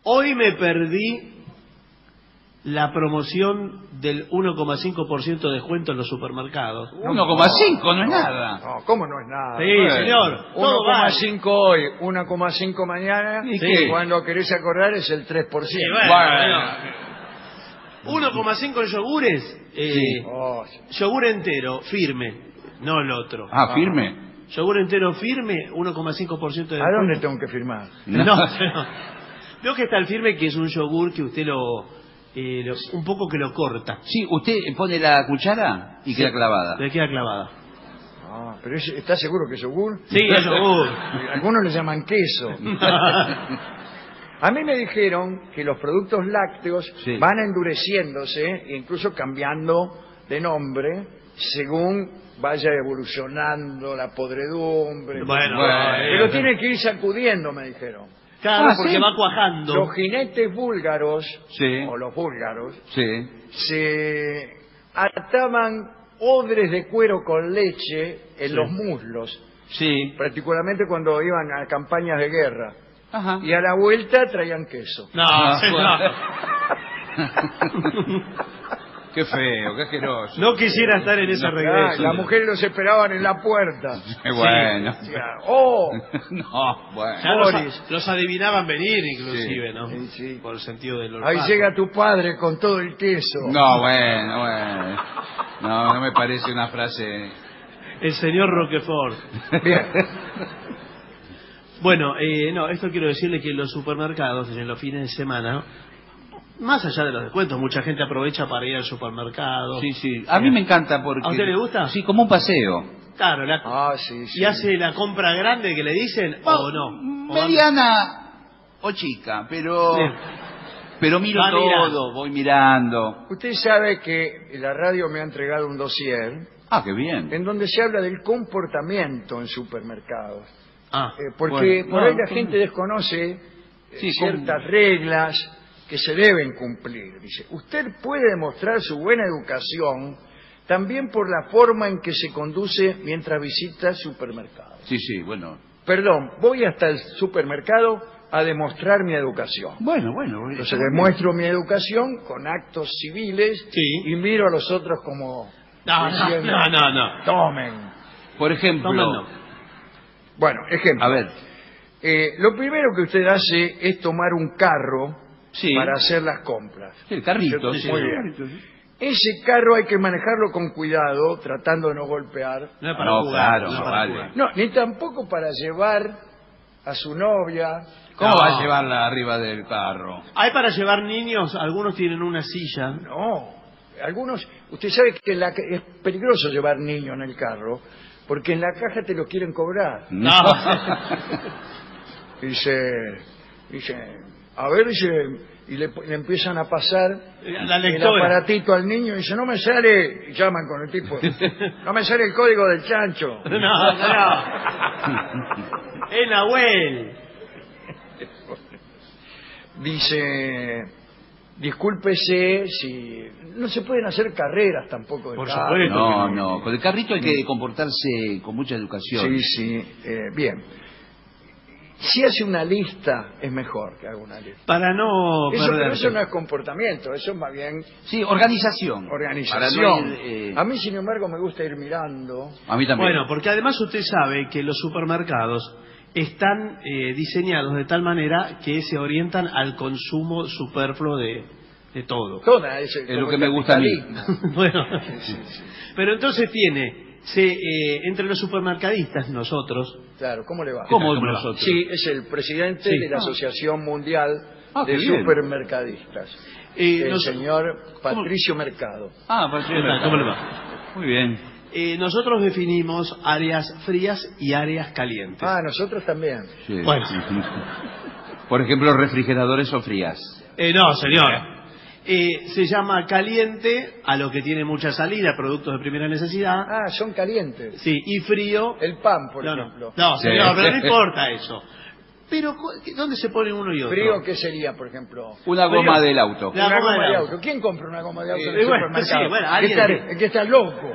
Hoy me perdí la promoción del 1,5% de descuento en los supermercados. 1,5 no es nada. No, ¿cómo no es nada? Sí, señor. 1,5 hoy, 1,5 mañana. ¿Y qué? Cuando querés acordar es el 3%. Sí, Bueno. 1,5 en yogures. Sí. Oh, Yogur entero, firme, no el otro. Ah, firme. Yogur entero firme, 1,5% de descuento. ¿a dónde tengo que firmar? No. Veo que está el firme, que es un yogur que usted un poco que lo corta. Sí, usted pone la cuchara y queda clavada. Le queda clavada. Ah, pero ¿está seguro que es yogur? Sí, es yogur. Algunos le llaman queso. A mí me dijeron que los productos lácteos Sí. van endureciéndose e incluso cambiando de nombre según vaya evolucionando la podredumbre. Bueno, Pero tiene que ir sacudiendo, me dijeron. claro, porque ¿sí? va cuajando. Los jinetes búlgaros, Sí. o los búlgaros, Sí. se ataban odres de cuero con leche en Sí. los muslos, Sí. particularmente cuando iban a campañas de guerra. Ajá. Y a la vuelta traían queso. No, Ah, no. Qué feo, qué asqueroso. No quisiera estar en ese Ah, regreso. las mujeres los esperaban en la puerta. Qué bueno. Decían, ¡oh! No, bueno. Ya Boris. los adivinaban venir, inclusive, Sí. ¿no? Sí, sí. Por el sentido del Ahí olfato. llega tu padre con todo el queso. No, bueno. No me parece una frase. El señor Roquefort. Bien. Bueno, esto quiero decirle que en los supermercados, en los fines de semana, más allá de los descuentos, mucha gente aprovecha para ir al supermercado. Sí, sí. A mí me encanta porque... ¿A usted le gusta? Sí, como un paseo. Claro, Ah, sí, sí. ¿y hace la compra grande que le dicen o no? ¿O Mediana o chica, pero... Sí. Pero miro Va todo, mirando. voy mirando. Usted sabe que la radio me ha entregado un dossier Ah, qué bien. en donde se habla del comportamiento en supermercados. Ah, Porque bueno, por no, ahí la ¿cómo? gente desconoce Sí, ciertas reglas que se deben cumplir. Dice, usted puede demostrar su buena educación también por la forma en que se conduce mientras visita supermercados. Sí, bueno. Perdón, voy hasta el supermercado a demostrar mi educación. Bueno. Entonces demuestro mi educación con actos civiles Sí. y miro a los otros como diciendo, no. tomen. Por ejemplo... Tómalo. Bueno, ejemplo. A ver. Lo primero que usted hace es tomar un carro Sí. para hacer las compras. Sí, el carrito. Sí, Sí, muy bien. Ese carro hay que manejarlo con cuidado, tratando de no golpear. No es para No, jugar. claro, no es no para vale. jugar. No, ni tampoco para llevar a su novia. ¿Cómo No. va a llevarla arriba del carro? Hay para llevar niños, algunos tienen una silla. No, algunos, usted sabe que es peligroso llevar niños en el carro, porque en la caja te lo quieren cobrar. No. Dice, a ver, dice, y le empiezan a pasar La el lectora. aparatito al niño y dice, no me sale, y llaman con el tipo, no me sale el código del chancho. No. Es Nahuel. Dice, discúlpese si... No se pueden hacer carreras tampoco de Por carro. supuesto. No. Con el carrito hay que comportarse con mucha educación. Sí, bien. Si hace una lista, es mejor que haga una lista. Para no Pero perderse. eso no es comportamiento, eso es más bien Sí, organización. organización. Para no ir, A mí, sin embargo, me gusta ir mirando. a mí también. Bueno, porque además usted sabe que los supermercados están diseñados de tal manera que se orientan al consumo superfluo de todo. Toda Es lo que me gusta a mí. Bueno, pero entonces entre los supermercadistas, nosotros, Claro, ¿cómo le va? ¿Cómo ¿Cómo le va? nosotros? Sí, es el presidente Sí. de la Asociación Mundial qué de bien. Supermercadistas, el nos- señor Patricio Mercado. ¿qué tal? ¿Cómo le va? Muy bien. Nosotros definimos áreas frías y áreas calientes. Ah, nosotros también. Sí. Bueno. Por ejemplo, refrigeradores o frías. No, señor. Se llama caliente a lo que tiene mucha salida, productos de primera necesidad. Ah, son calientes. Sí, y frío. El pan, por No, ejemplo. no, Sí. señor, pero no importa eso. Pero, ¿dónde se pone uno y otro? ¿Frío qué sería, por ejemplo? Una goma del auto. La Una goma goma de de auto. auto. ¿Quién compra una goma de auto en Sí, el bueno, supermercado? sí, bueno, ¿Qué alguien- que está loco.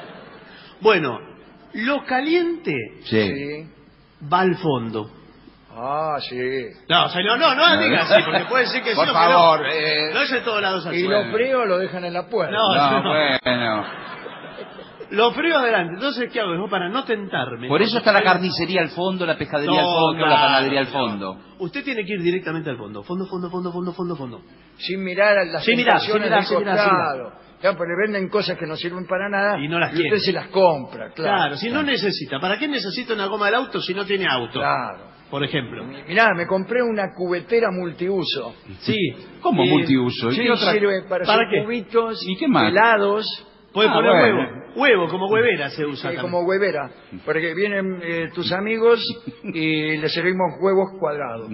Bueno, lo caliente Sí. Sí. va al fondo. Ah, sí. No, señor, no diga así, porque puede ser que Por sí o favor, que no. No es en todos lados así. Y los fríos lo dejan en la puerta. No. Bueno. Lo frío adelante. Entonces, ¿qué hago? Yo para no tentarme. Por eso está la carnicería al fondo, la pescadería al fondo, la panadería al fondo. Usted tiene que ir directamente al fondo. Fondo. Sin mirar a las tentaciones del costado. Claro, pues le venden cosas que no sirven para nada y no las usted quiere. se las compra, claro. Claro, si no necesita. ¿Para qué necesita una goma del auto si no tiene auto? Claro. Por ejemplo. Mirá, me compré una cubetera multiuso. Sí. ¿Cómo multiuso? Sí, ¿Y qué otra? sirve para ¿Para hacer qué? cubitos ¿Y qué más? helados. Puede poner bueno. Huevo, como huevera se usa también. Como huevera, porque vienen tus amigos y les servimos huevos cuadrados.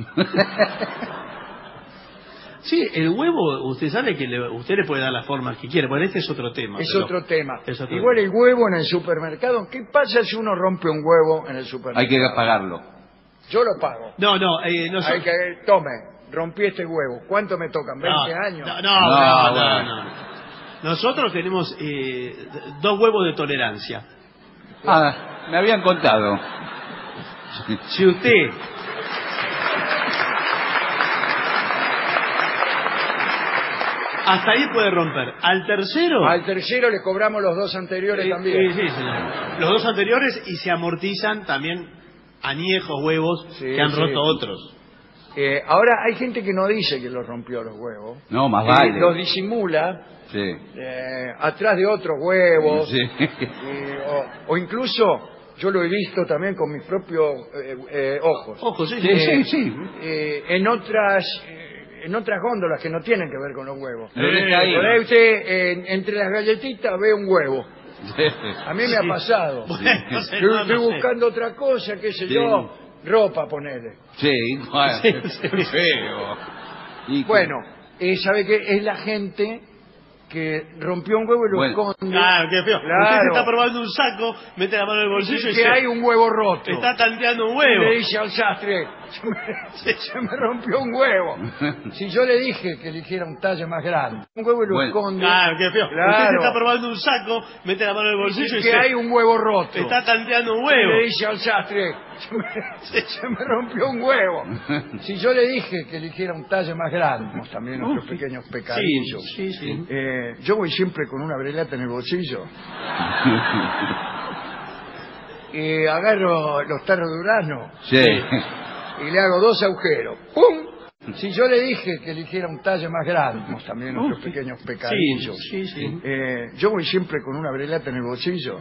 Sí, el huevo, usted sabe que usted le puede dar las formas que quiere, porque este es otro tema. Es otro tema. Es otro Igual tema. el huevo en el supermercado, ¿qué pasa si uno rompe un huevo en el supermercado? Hay que pagarlo. Yo lo pago. No Hay que, tome, rompí este huevo. ¿Cuánto me tocan? ¿20 años? No. Nosotros tenemos 2 huevos de tolerancia. Ah, me habían contado. Si usted hasta ahí puede romper. Al tercero le cobramos los 2 anteriores también. Sí, señor. Los 2 anteriores y se amortizan también añejos huevos que han roto otros. Ahora hay gente que no dice que los rompió los huevos. No, más vale. Los disimula Sí. atrás de otros huevos. Sí. O incluso, yo lo he visto también con mis propios ojos. Ojos, sí. En otras góndolas que no tienen que ver con los huevos. Lo deja ahí. Por ahí usted, entre las galletitas, ve un huevo. A mí me ha pasado. Bueno, Estoy buscando otra cosa, qué sé yo, ropa, ponele. Sí, bueno, Sí. feo. Y Bueno, ¿sabe qué? Es la gente que rompió un huevo y lo esconde. Claro, qué feo. Claro. Usted se está probando un saco, mete la mano en el bolsillo y que se... hay un huevo roto. Está tanteando un Y huevo. le dice al sastre, se me rompió un huevo. Si yo le dije que eligiera un talle más grande. Un huevo y lo esconde. Claro, qué feo. Claro. Usted se está probando un saco, mete la mano en el bolsillo y que se... hay un huevo roto. Está tanteando un Y huevo. le dice al sastre, se me rompió un huevo. Si yo le dije que eligiera un talle más grande, tenemos también nuestros pequeños pecadillos. Sí. Yo voy siempre con una brelata en el bolsillo. Y agarro los tarros de durazno Sí. y le hago 2 agujeros. ¡Pum! Si yo le dije que eligiera un talle más grande, tenemos también nuestros pequeños pecadillos. Sí. Yo voy siempre con una brelata en el bolsillo.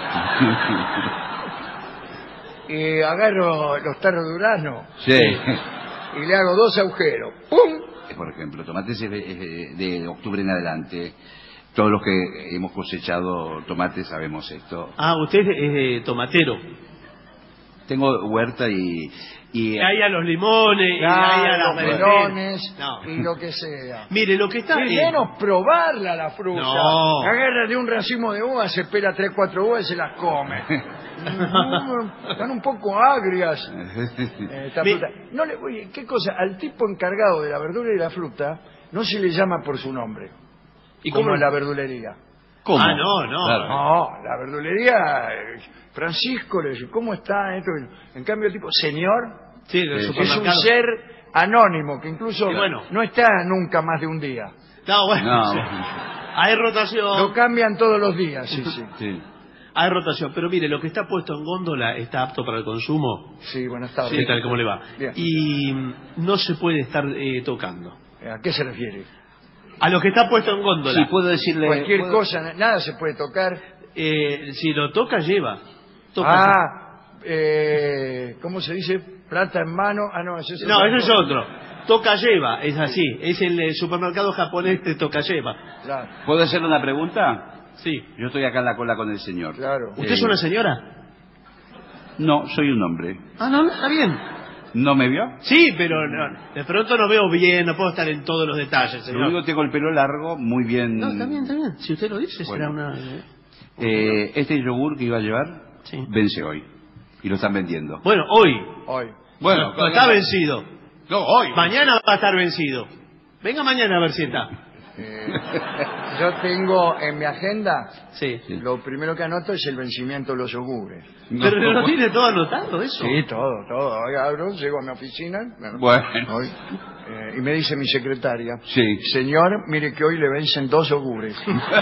Y agarro los tarros de durazno Sí. y le hago 2 agujeros. ¡Pum! Por ejemplo, tomates es de octubre en adelante. Todos los que hemos cosechado tomates sabemos esto. Ah, usted es tomatero. Tengo huerta y Y ahí a los limones, y ahí a los las melones No. y lo que sea. Mire, lo que está... Y menos probarla la fruta. No. Agarra de un racimo de uvas, se pela 3, 4 uvas y se las come. Están un poco agrias. Esta fruta. No le, oye, ¿qué cosa? Al tipo encargado de la verdura y la fruta no se le llama por su nombre. ¿Y como cómo? en la verdulería. ¿Cómo? Ah, no. Claro. No, la verdulería, Francisco le dice, ¿cómo está esto? En cambio el tipo, señor, Sí, del Es es un supermercado. ser anónimo que incluso Y bueno. no está nunca más de un día. No, bueno. No. Sí. Hay rotación. Lo cambian todos los días, sí. Sí. Hay rotación. Pero mire, lo que está puesto en góndola está apto para el consumo. Sí, buenas tardes. ¿Qué tal? ¿Cómo le va? Bien. Y no se puede estar tocando. ¿A qué se refiere? A lo que está puesto en góndola. Sí, puedo decirle... Cualquier ¿puedo? cosa, nada se puede tocar. Si lo toca, lleva. Toca. ¿Cómo se dice? Plata en mano. Ah, no, ese es No, otra eso es cosa. otro. Toca lleva, es así. Es el supermercado japonés de toca lleva. Claro, ¿Puedo hacerle una pregunta? Sí. Yo estoy acá en la cola con el señor. claro. ¿Usted es una señora? No, soy un hombre. Ah, no, está bien. ¿No me vio? Sí, pero no, de pronto no veo bien, no puedo estar en todos los detalles, Lo único señor. que tengo el pelo largo, muy bien. No, está bien. Si usted lo dice, será Bueno. una... Este yogur que iba a llevar, Sí. vence hoy. Y lo están vendiendo. Bueno, hoy. Hoy. Bueno, No está vencido. No, hoy. Mañana va a estar vencido. Venga mañana a ver si está. Yo tengo en mi agenda, Sí. lo primero que anoto es el vencimiento de los yogures. Pero ¿no tiene todo anotado eso? Sí, todo. Hoy abro, llego a mi oficina. Bueno. Hoy, y me dice mi secretaria, Sí. señor, mire que hoy le vencen 2 yogures.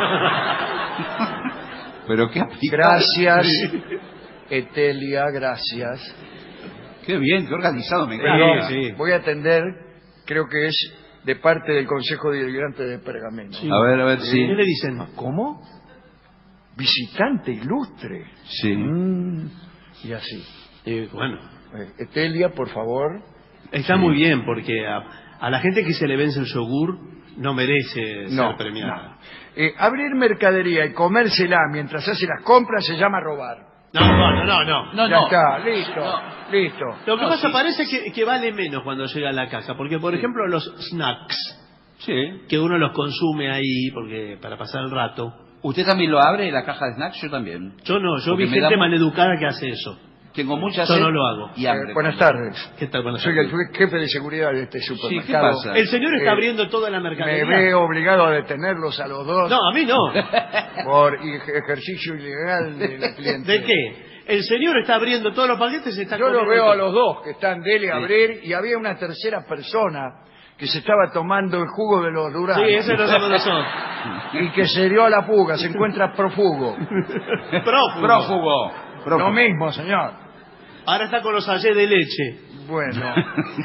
Pero qué aplicado. Gracias, Etelia, gracias. Qué bien, qué organizado me Pero encanta. sí. voy a atender, creo que es de parte del Consejo Deliberante de Pergamino. Sí. A ver, sí. ¿Qué le dicen? ¿Cómo? Visitante ilustre. Sí. Y así. Bueno, Etelia, por favor. está muy bien porque a la gente que se le vence el yogur no merece ser premiada. Abrir mercadería y comérsela mientras hace las compras se llama robar. No. Ya está, listo. Lo que pasa parece que vale menos cuando llega a la casa, porque por ejemplo los snacks, Sí. que uno los consume ahí porque para pasar el rato. ¿Usted también lo abre, la caja de snacks? Yo también. Yo no, yo Porque vi me gente da mu- maleducada que hace eso. Tengo mucha Yo sed no lo hago. y hambre. Buenas tardes. ¿Qué tal cuando Soy el jefe de seguridad de este Sí, supermercado. ¿qué pasa? El señor está Eh, abriendo toda la Me mercadería. veo obligado a detenerlos a los dos No, a mí no. por ejercicio ilegal de la clientela. ¿De qué? El señor está abriendo todos los paquetes y está Yo lo comiendo veo todo. a los dos que están dele a abrir y había una tercera persona que se estaba tomando el jugo de los duranos. Sí, ese no somos nosotros. Y que se dio a la fuga, se encuentra prófugo. Prófugo. Lo mismo, señor. Ahora está con los sachets de leche. Bueno.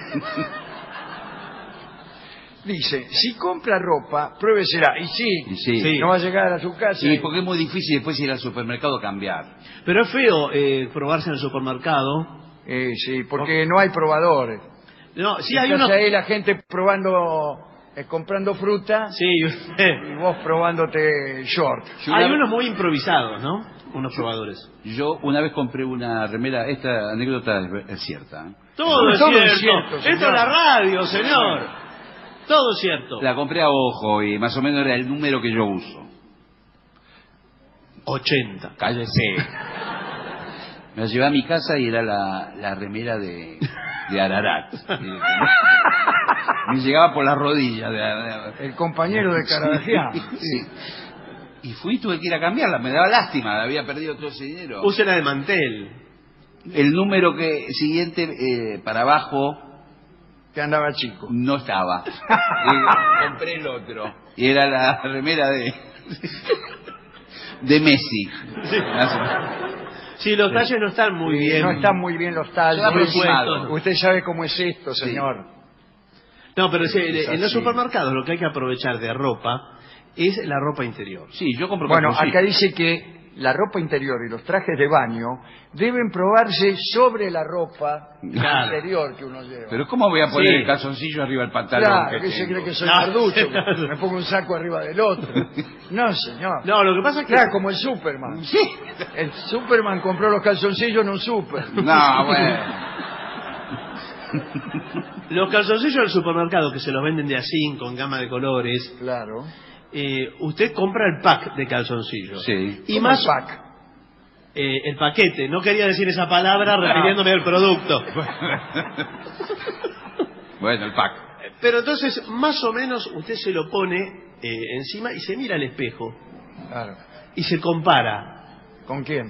Dice, si compra ropa, pruébesela. Y sí, Sí. no va a llegar a su casa. Sí, porque es muy difícil después ir al supermercado a cambiar. Pero es feo probarse en el supermercado. Sí, porque no hay probadores. No, sí hay Estás unos... ahí la gente probando, comprando fruta Sí, y vos probándote short. hay unos muy improvisados, ¿no? Unos probadores. Yo una vez compré una remera, esta anécdota es cierta. Todo es Todo cierto. es cierto, Esto señor. es la radio, señor. Todo es cierto. La compré a ojo y más o menos era el número que yo uso. 80. Cállese. Me la llevé a mi casa y era la remera de Ararat. Me llegaba por las rodillas. El compañero de Carabajía. Sí. Y fui y tuve que ir a cambiarla. Me daba lástima, había perdido todo ese dinero. Use la de mantel. El número siguiente para abajo Que andaba chico. no estaba. Compré el otro. Y era la remera de Messi. Sí, los talles no están muy bien. No están muy bien los tallos. Son aproximados. Usted sabe cómo es esto, señor. No, pero sí, Es en los así. supermercados lo que hay que aprovechar de ropa es la ropa interior. Sí, yo compro Bueno, calzoncillos. acá dice que la ropa interior y los trajes de baño deben probarse sobre la ropa Claro. interior que uno lleva. Pero ¿cómo voy a poner Sí. el calzoncillo arriba del pantalón? Claro, que que se tengo? cree que soy No. marducho, que me pongo un saco arriba del otro. No, señor. No, lo que pasa es que... Claro, como el Superman. Sí. El Superman compró los calzoncillos en un super. No, bueno. Los calzoncillos del supermercado que se los venden de así, con gama de colores, Claro. usted compra el pack de calzoncillos. Sí. Y ¿Cómo más el pack? el paquete. No quería decir esa palabra refiriéndome al producto. Bueno, el pack. Pero entonces, más o menos, usted se lo pone encima y se mira al espejo Claro. y se compara ¿Con quién?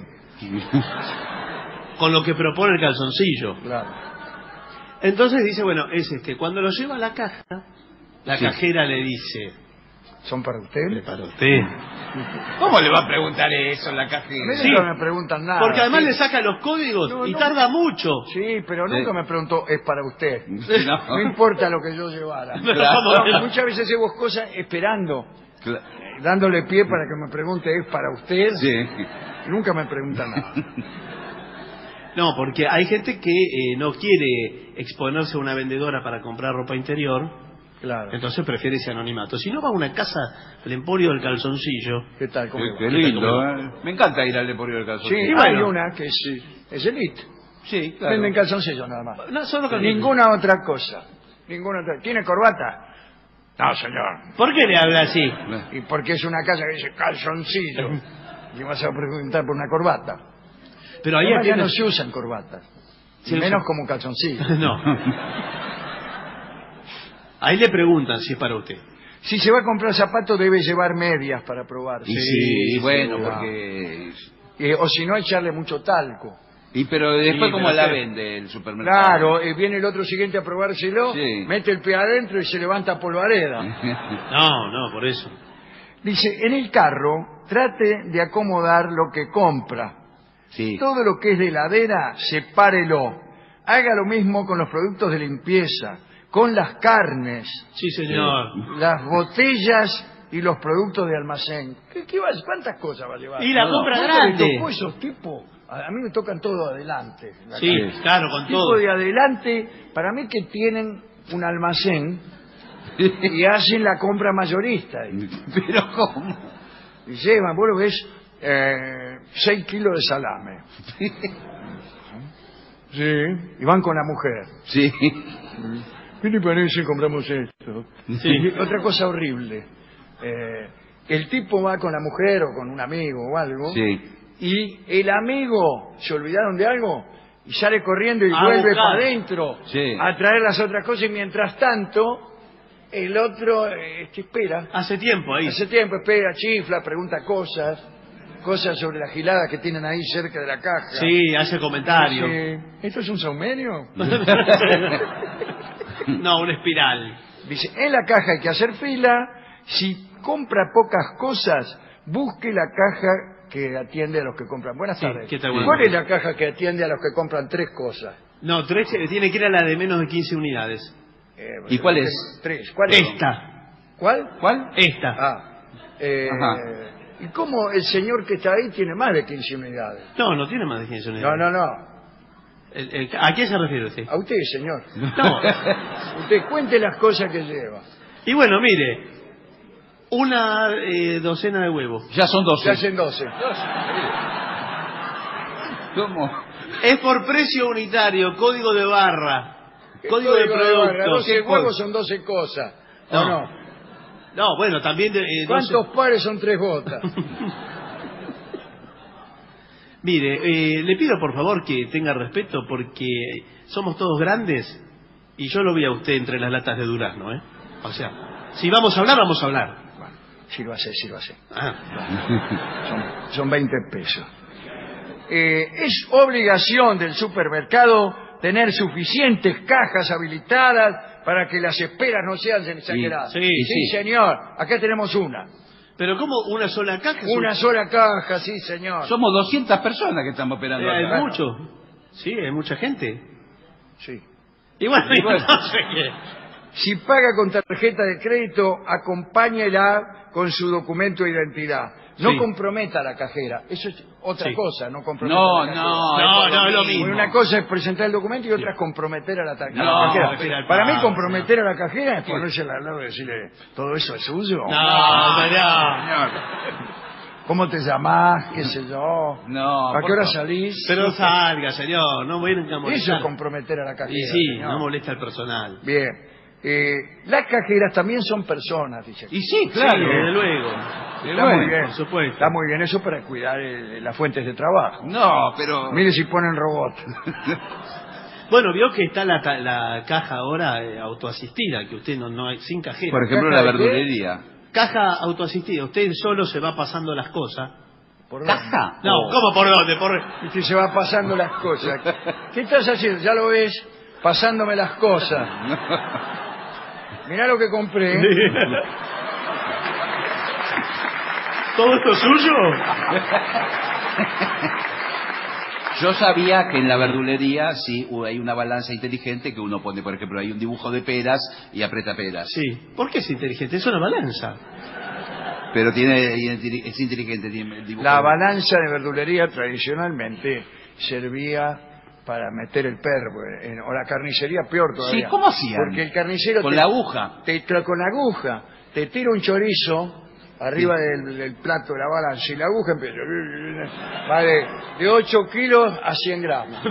con lo que propone el calzoncillo. Claro. Entonces dice, bueno, es cuando lo lleva a la caja, la Sí. cajera le dice, ¿Son para usted? para usted. ¿Cómo le va a preguntar eso en la A mí cajera? Sí. nunca me preguntan nada. Porque además Sí. le saca los códigos No, y no. tarda mucho. Sí, pero nunca me preguntó, es para usted. No. No importa lo que yo llevara. Pero Claro. vamos a ver. No, muchas veces llevo cosas esperando, Cla- dándole pie para que me pregunte, ¿es para usted? Sí. Y nunca me pregunta nada. No, porque hay gente que no quiere exponerse a una vendedora para comprar ropa interior, Claro. entonces prefiere ese anonimato. Si no va a una casa, al emporio del calzoncillo, ¿Qué tal? ¿Cómo le va? Qué lindo, ¿eh? Me encanta ir al Emporio del Sí, calzoncillo. Y hay bueno. una que es elite. Sí, claro. Venden calzoncillos nada más. no, solo calzoncillo. Ninguna otra cosa. Ninguna otra. ¿Tiene corbata? No, señor. ¿Por qué le habla así? Y porque es una casa que dice calzoncillo. Y vas a preguntar por una corbata. Pero ahí Además, ya atiende- no se usan corbatas. Sí, Y menos sí. como calzoncillo. No. Ahí le preguntan si es para usted. Si se va a comprar zapatos debe llevar medias para probar. Y sí, bueno, claro. porque... O si no, echarle mucho talco. pero después, Sí, ¿cómo pero la que- vende el supermercado? Claro, viene el otro siguiente a probárselo, Sí. mete el pie adentro y se levanta polvareda. No, por eso. Dice, en el carro trate de acomodar lo que compra. Sí. Todo lo que es de heladera, sepárelo. Haga lo mismo con los productos de limpieza, con las carnes, Sí, señor. las botellas y los productos de almacén. ¿Cuántas cosas va a llevar? Y la No, compra ¿Nunca grande. le tocó esos tipos? A mí me tocan todo adelante. la Sí, calle. claro, con Tipo todo. de adelante, para mí que tienen un almacén y hacen la compra mayorista. Pero ¿cómo? Y llevan, vos lo ves, 6 kilos de salame. Sí, y van con la mujer. Sí. ¿Qué te parece? Compramos esto. Sí. Y otra cosa horrible. El tipo va con la mujer o con un amigo o algo. Sí. Y el amigo se olvidaron de algo y sale corriendo y A vuelve buscar. para adentro Sí. a traer las otras cosas. Y mientras tanto, el otro espera. Hace tiempo ahí. Hace tiempo espera, chifla, pregunta cosas sobre la gilada que tienen ahí cerca de la caja. Sí, hace comentarios. Dice, ¿esto es un saumenio? No, una espiral. Dice, en la caja hay que hacer fila. Si compra pocas cosas, busque la caja que atiende a los que compran. Buenas Sí, tardes. ¿qué tal? ¿Cuál Buenas es la caja que atiende a los que compran 3 cosas? No, 3 tiene que ir a la de menos de 15 unidades. ¿Y cuál es? 3. ¿Cuál es? Esta. ¿Cuál? ¿Cuál? Esta. Ah. Ajá. ¿Y cómo el señor que está ahí tiene más de 15 unidades? No tiene más de 15 No, unidades. no. ¿A qué se refiere usted? A usted, señor. No. Usted cuente las cosas que lleva. Y bueno, mire, una docena de huevos. Ya son 12. Se hacen 12. ¿Cómo? Es por precio unitario, código de barra, código de barra, producto. 12 huevos son 12 cosas. ¿O No. no? No, bueno, también... ¿Cuántos pares son 3 botas? Mire, le pido por favor que tenga respeto porque somos todos grandes y yo lo vi a usted entre las latas de durazno, ¿eh? O sea, si vamos a hablar, vamos a hablar. Bueno, sírvase. Ah, Son 20 pesos. Es obligación del supermercado tener suficientes cajas habilitadas para que las esperas no sean exageradas. sí. Señor. Acá tenemos una. pero ¿cómo una sola caja? Una sola caja, sí, señor. Somos 200 personas que estamos operando Hay acá. mucho. Sí, hay mucha gente. Sí. Y bueno, Y bueno. entonces, ¿qué? Si paga con tarjeta de crédito, acompáñela con su documento de identidad. No Sí. comprometa a la cajera. Eso es otra Sí. cosa, no comprometa No, a la cajera. No, es lo mismo. Bueno, una cosa es presentar el documento y otra es comprometer a la cajera. No, refiere al Para mí pago, comprometer a la cajera es ponerse al lado y decirle, ¿todo eso es suyo? No, señor. Señor. ¿Cómo te llamás? ¿Qué sé yo? No, ¿A qué por hora favor. salís? Pero salga, señor, no voy a Eso molestar. es comprometer a la cajera. Y sí, señor. no molesta al personal. Bien. Las cajeras también son personas, dice. Y sí, Sí, claro. desde luego. Está muy bien. por supuesto. Está muy bien eso para cuidar las fuentes de trabajo. No, pero... Mire si ponen robot. Bueno, vio que está la caja ahora autoasistida, que usted no hay sin cajera. Por ejemplo, ¿Caja la de qué? verdulería. Caja autoasistida, usted solo se va pasando las cosas. ¿Por dónde? ¿Caja? No, ¿cómo por dónde? Y se va pasando las cosas. ¿Qué estás haciendo? Ya lo ves, pasándome las cosas. Mirá lo que compré. ¿Todo esto es suyo? Yo sabía que en la verdulería sí hay una balanza inteligente que uno pone, por ejemplo, hay un dibujo de peras y aprieta peras. Sí. ¿Por qué es inteligente? Es una balanza. Pero es inteligente, tiene el dibujo. La balanza de verdulería tradicionalmente servía para meter el perro, o la carnicería peor todavía. Sí, ¿cómo hacían? Porque el carnicero... Con la aguja. Con la aguja. Te tira un chorizo arriba del plato de la balanza y la aguja empieza... Va de 8 kilos a 100 gramos.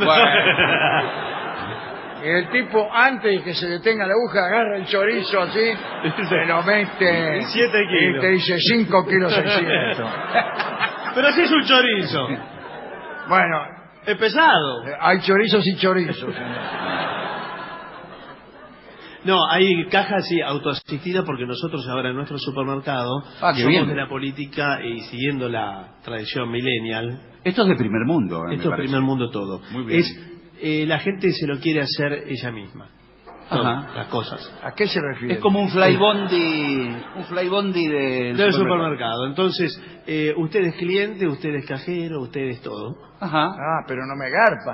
Y el tipo, antes de que se detenga la aguja, agarra el chorizo así, se lo mete... 7 kilos. Y te dice 5 kilos 600. Pero si es un chorizo. Bueno, Es pesado. hay chorizos y chorizos. No, hay cajas sí, autoasistidas porque nosotros ahora en nuestro supermercado qué somos bien. de la política y siguiendo la tradición millennial. Esto es de primer mundo, me Esto es parece. primer mundo todo. Muy bien. La gente se lo quiere hacer ella misma. Todo, Ajá. las cosas. ¿A qué se refiere? Es como un flybondi Del supermercado. Entonces, usted es cliente, usted es cajero, usted es todo. Ajá. Ah, pero no me garpan.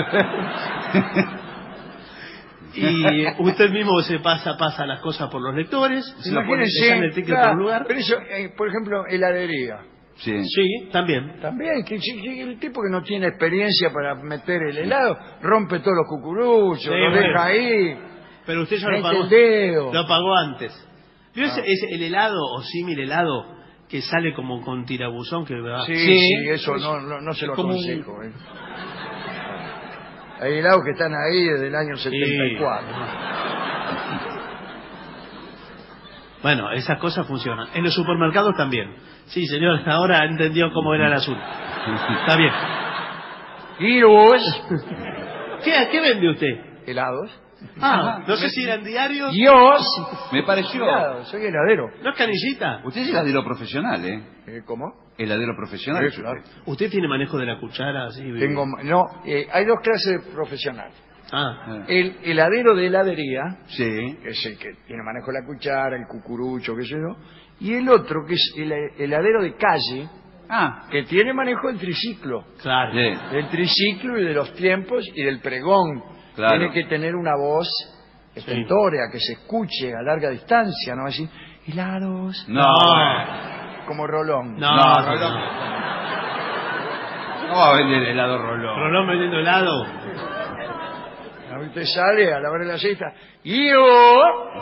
Y usted mismo se pasa las cosas por los lectores, se lo pone Imagínense, en el ticket claro, por un lugar. pero eso, por ejemplo, heladería. Sí. Sí, también. También, que el tipo que no tiene experiencia para meter el helado, rompe todos los cucuruchos, Sí, los bueno. deja ahí, Pero usted ya mete lo pagó. el dedo. Lo pagó antes. ¿Vio ese el helado o símil helado que sale como con tirabuzón que va? Sí, eso no se lo como aconsejo. Hay helados que están ahí desde el año 74. Bueno, esas cosas funcionan. En los supermercados también. Sí, señor, ahora entendió cómo era el asunto. Está bien. Giros, ¿Qué vende usted? helados. No sé si eran diarios. Dios, Me pareció. helados, soy heladero. ¿No es canillita? Usted es heladero profesional, ¿eh? ¿Cómo? Heladero profesional. Sí, claro. ¿Usted tiene manejo de la cuchara? Así, Hay dos clases de profesional. Ah, El heladero de heladería, Sí. que es el que tiene manejo de la cuchara, el cucurucho, qué sé yo, y el otro, que es el heladero de calle, que tiene manejo del triciclo. claro. Sí. Del triciclo y de los tiempos y del pregón. Claro. Tiene que tener una voz estentórea, que se escuche a larga distancia, ¿no? Así, helados, No. como Rolón. No, Rolón. No va a vender helado Rolón. Rolón vendiendo helado. Usted sale a la hora de la siesta, y yo,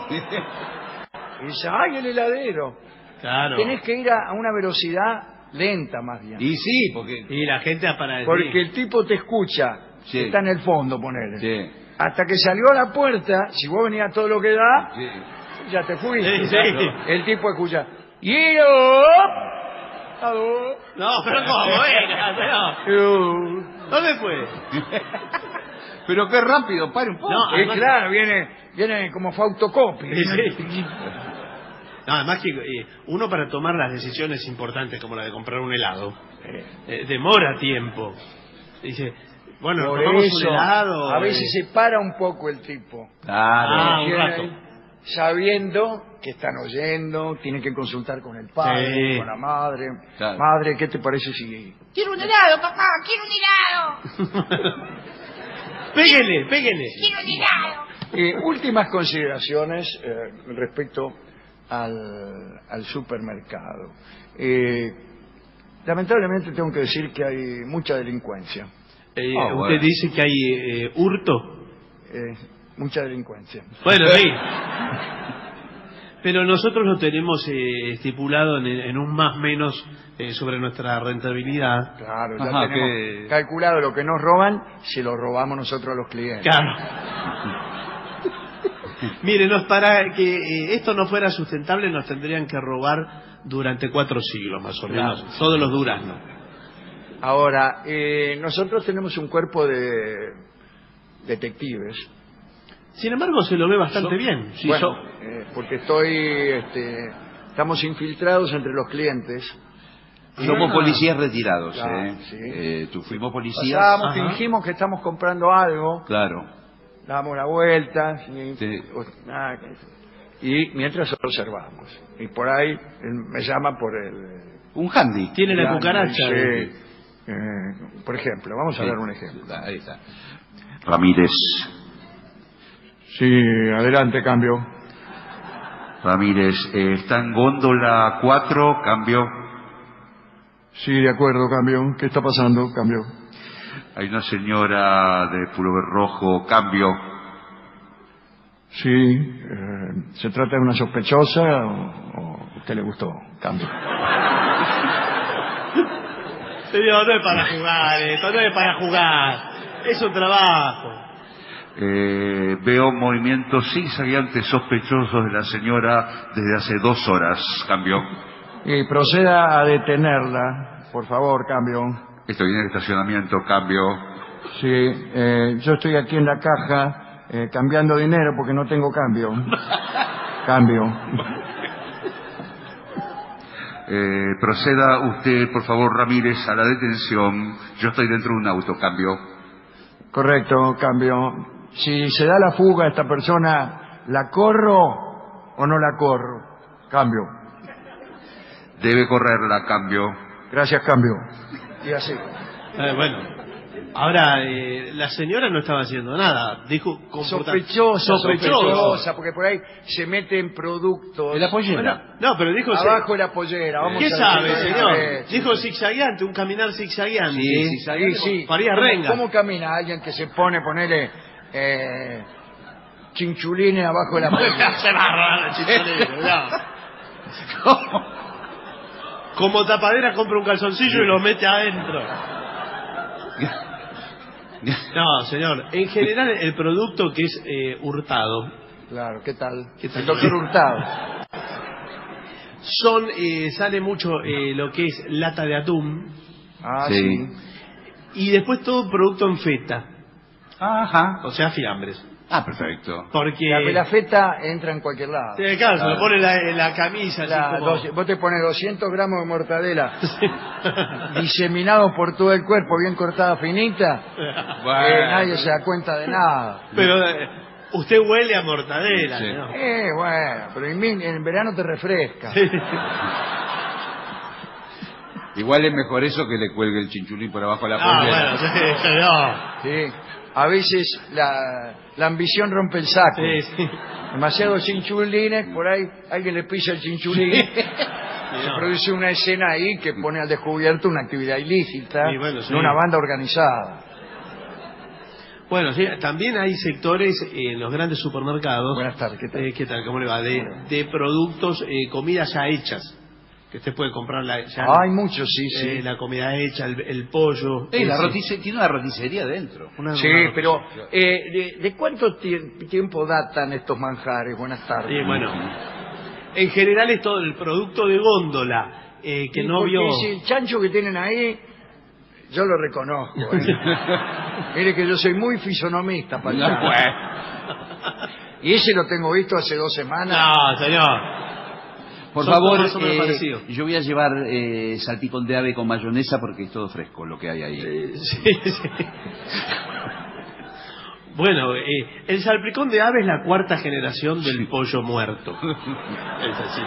y dice, ¡ay, el heladero! Claro. Tenés que ir a una velocidad lenta, más bien. Y sí, porque... Y la gente para decir. Porque el tipo te escucha, Sí. está en el fondo, ponele. Sí. Hasta que salió a la puerta, si vos venías todo lo que da, Sí. ya te fuiste. Sí, sí. El tipo escucha, y yo, No, pero ¿cómo? Venga, pero... ¿Dónde fue? Pero qué rápido, pare un poco. No, además- claro, viene como fotocopia. Sí. No, además que uno para tomar las decisiones importantes como la de comprar un helado demora tiempo. Dice, bueno, Por tomamos eso, un helado. a veces se para un poco el tipo. Claro. un Viene rato. ahí, sabiendo que están oyendo, tienen que consultar con el padre, Sí. con la madre. Claro. Madre, ¿qué te parece si...? Quiero un helado, papá, quiero un helado. Péguele. Quiero un helado. Últimas consideraciones respecto al supermercado. Lamentablemente tengo que decir que hay mucha delincuencia. Usted bueno. dice que hay hurto. Mucha delincuencia. Bueno, sí. Pero nosotros lo tenemos estipulado en un más menos sobre nuestra rentabilidad. Claro, ya Ajá, tenemos que- calculado lo que nos roban, se lo robamos nosotros a los clientes. Claro. Mire, para que esto no fuera sustentable nos tendrían que robar durante 4 siglos más o menos, todos los duraznos. Ahora, nosotros tenemos un cuerpo de detectives. Sin embargo, se lo ve bastante bien. Sí, Bueno, porque estamos infiltrados entre los clientes. Somos policías retirados, Claro, sí. Fuimos policías. Pasamos, Ajá. fingimos que estamos comprando algo, Claro. damos la vuelta Sí. y mientras observamos. Y por ahí me llama por el... Un handy. Tiene la Ya, cucaracha. sí. Por ejemplo, vamos a Sí. dar un ejemplo. Ahí está. Ramírez. Sí, adelante, cambio. Ramírez, está en góndola 4, cambio. Sí, de acuerdo, cambio. ¿Qué está pasando, cambio? Hay una señora de pullover rojo, cambio. Sí, ¿se trata de una sospechosa o a usted le gustó? Cambio. Señor, no es para jugar esto, no es para jugar. Es un trabajo. Veo movimientos zigzagueantes sospechosos de la señora desde hace 2 horas, cambio. Y proceda a detenerla, por favor, cambio. Estoy en el estacionamiento, cambio. Sí, yo estoy aquí en la caja cambiando dinero porque no tengo cambio. Cambio. Proceda usted, por favor, Ramírez, a la detención. Yo estoy dentro de un auto, cambio. Correcto, cambio. Si se da la fuga a esta persona, ¿la corro o no la corro? Cambio. Debe correrla, cambio. Gracias, cambio. Y así. Bueno, ahora la señora no estaba haciendo nada. Dijo Sospechosa, porque por ahí se mete en productos. ¿En la pollera? No, pero dijo... Abajo de la pollera. Vamos ¿Qué a sabe, decir, señor? Dijo zigzagueante, un caminar zigzagueante. Sí, Sí. Faría renga. ¿Cómo camina alguien que se pone, ponele, chinchulines abajo de la pollera? Se va a robar los chinchulines, ¿Cómo? Como tapadera compra un calzoncillo y lo mete adentro. No, señor. En general, el producto que es hurtado... Claro, ¿qué tal? ¿Qué tal? El doctor Hurtado. Sale mucho lo que es lata de atún. Ah, Sí. sí. Y después todo producto en feta. Ajá. O sea, fiambres. Ah, perfecto. Porque... La feta entra en cualquier lado. Sí, claro, se lo pone en la camisa. Así como... Vos te pones 200 gramos de mortadela diseminados por todo el cuerpo, bien cortada, finita, nadie se da cuenta de nada. Pero usted huele a mortadela, Sí. ¿no? Bueno, pero en verano te refresca. Igual es mejor eso que le cuelgue el chinchulín por abajo de la Ah, pollera. bueno, sí, no. Sí. A veces la ambición rompe el saco. Sí. Demasiados chinchulines, por ahí alguien le pisa el chinchulín. Se produce una escena ahí que pone al descubierto una actividad ilícita Sí, bueno, sí. de una banda organizada. Bueno, sí, también hay sectores en los grandes supermercados. Buenas tardes, ¿qué tal? ¿Qué tal? ¿Cómo le va? De productos, comidas ya hechas. Que usted puede comprar Hay muchos, sí. la comida hecha, el pollo. Tiene una roticería dentro. Sí, pero ¿de cuánto tiempo datan estos manjares? Buenas tardes. Sí, bueno. En general es todo el producto de góndola que Sí, no porque vio. si el chancho que tienen ahí, yo lo reconozco. Mire que yo soy muy fisonomista para el No, chancho. pues. Y ese lo tengo visto hace 2 semanas. No, señor. Por Son favor, todos más o menos parecidos. yo voy a llevar salpicón de ave con mayonesa porque es todo fresco lo que hay ahí. Sí. Bueno, el salpicón de ave es la 4ª generación del pollo muerto. Es así.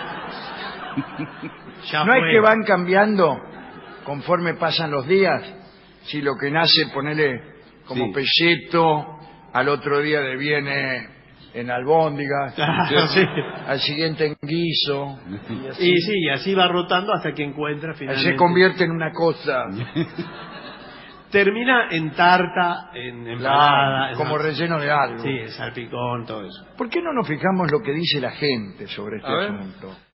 Ya ¿No fue. es que van cambiando conforme pasan los días? Si lo que nace, ponele como Sí. pelleto, al otro día deviene en albóndigas, Claro, sí. al siguiente en guiso, Y sí, así va rotando hasta que encuentra finalmente. se convierte en una cosa, Termina en tarta, en empanada. como relleno de algo. Sí, el salpicón, todo eso. ¿Por qué no nos fijamos lo que dice la gente sobre este A ver. asunto?